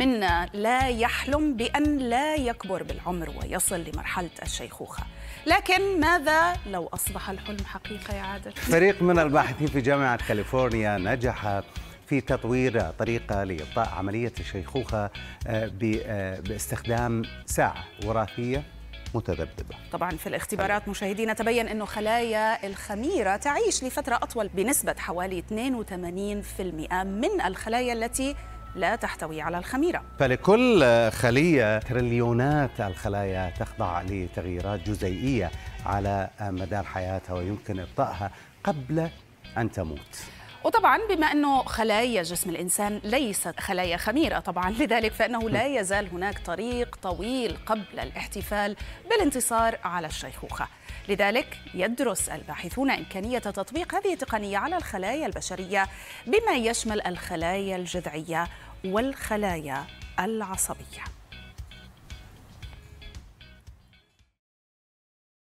منا لا يحلم بأن لا يكبر بالعمر ويصل لمرحلة الشيخوخة، لكن ماذا لو أصبح الحلم حقيقة يا عادل؟ فريق من الباحثين في جامعة كاليفورنيا نجح في تطوير طريقة لإبطاء عملية الشيخوخة باستخدام ساعة وراثية متذبذبة. طبعا في الاختبارات مشاهدينا تبين أنه خلايا الخميرة تعيش لفترة أطول بنسبة حوالي 82% من الخلايا التي لا تحتوي على الخميرة. فلكل خلية تريليونات الخلايا تخضع لتغييرات جزيئية على مدار حياتها، ويمكن إبطائها قبل أن تموت. وطبعا بما أنه خلايا جسم الإنسان ليست خلايا خميرة طبعا، لذلك فإنه لا يزال هناك طريق طويل قبل الاحتفال بالانتصار على الشيخوخة. لذلك يدرس الباحثون إمكانية تطبيق هذه التقنية على الخلايا البشرية بما يشمل الخلايا الجذعية والخلايا العصبية.